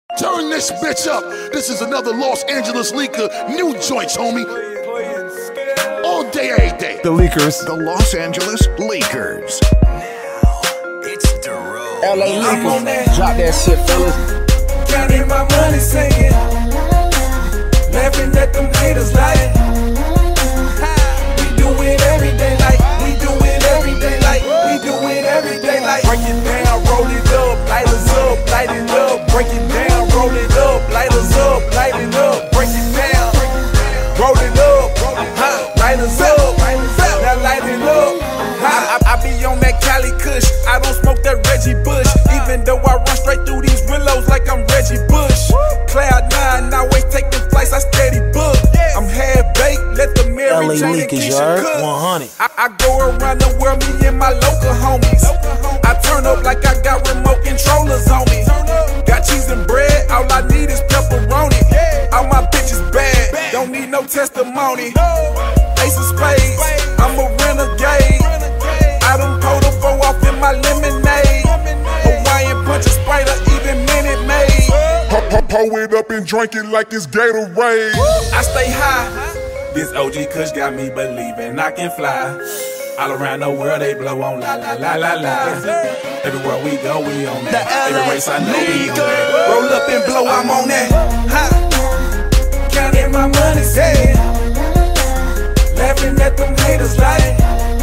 Turn this bitch up. This is another Los Angeles leaker. New joints, homie. All day, every day. The Leakers. The Los Angeles Leakers. Now, it's the road. LA Leakers. Drop that shit, fellas. Counting my money, singing. Laughing at them haters like. We do it every day like. We do it every day like. We do it every day like. Break it down, roll it up, light us up, light it up. Break it down, roll it up, light us up, light it up. Break it down, roll it up, light us up, now light it up. I be on that Cali Kush, I don't smoke that Reggie Bush. Even though I run straight through these willows like I'm Reggie Bush. Cloud 9, always taking flights, I steady book. I'm half baked, let the Mary LA Jane and Leakers, Keisha cook. 100. I go around the world, me and my local homies. I turn up like I got remote controllers on me. Got cheese and bread, all I need is pepperoni. All my bitches bad, don't need no testimony. Ace of spades, I'm a renegade. I done pulled a 4 off in my lemonade. Hawaiian punch a Sprite or even Minute Maid. Pour it up and drink it like it's Gatorade. I stay high. This OG Kush got me believing I can fly. All around the world they blow on la la la la la. Everywhere we go we on that. Every race I know we on that. Roll up and blow, I'm on that. Counting my money, saying. Laughing at them haters like.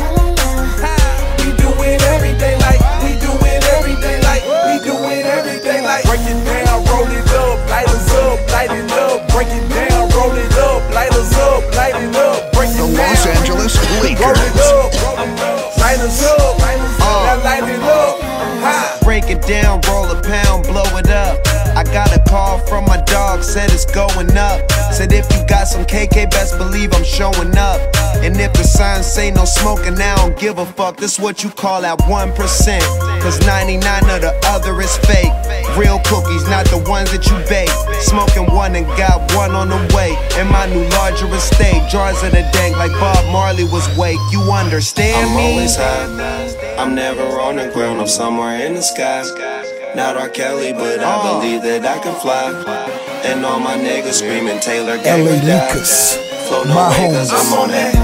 We do it every day like. We do it every day like. We do it every day like. Break it down, roll it up, light us up, light it up. Break it down, roll it up, light us up, light it up. Break it The down. Los Angeles Roll it Leakers. up, light us up, now light it up. Break it down, roll a pound, blow it up. I got a call from my dog, said it's going up. Said if you got some KK, best believe I'm showing up. And if the signs say no smoking, I don't give a fuck. This what you call that 1%. Cause 99 of the other is fake. Real cookies, not the ones that you bake. Smoking one and got one on the way. In my new larger estate, jars of the dank like Bob Marley was wake. You understand I'm me? always high, I'm never on the ground, I'm somewhere in the sky. Not R. Kelly, but I believe that I can fly. And all my niggas screaming Taylor LA Gamer die. Leakers. Flow no My way, cause homies. I'm on that.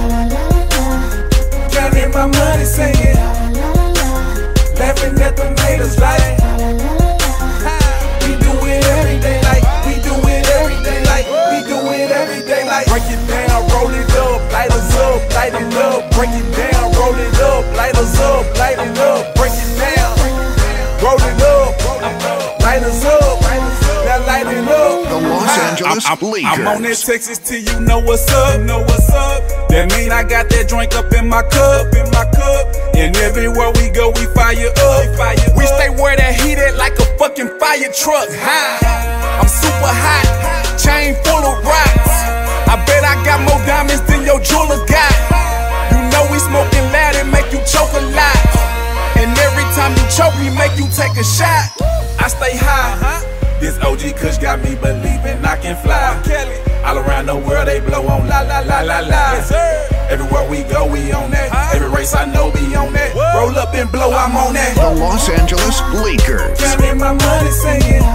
Counting my money, singing. Laughing at them haters like. We do it every day like. We do it every day like. We do it every day like. Break it down, roll it up, light us up, light it up. Break it down, roll it up, light us up, light it up. Break it down, roll it up, light us up, now light it up. The Los Angeles Leakers. I'm on that Texas till you know what's up, know what's up. That mean I got that drink up in my cup, And everywhere we go, we fire up. We stay where that heat at like a fucking fire truck. I'm super hot, chain full of rocks. I bet I got more diamonds than your jeweler got. You know we smoking loud and make you choke a lot. And every time you choke, we make you take a shot. I stay high. This OG Kush got me believing I can fly. All around the world they blow on la la la la la. Everywhere we go we on that. Every race I know we on that. Roll up and blow, I'm on that. The Los Angeles Leakers. Counting my money, singing.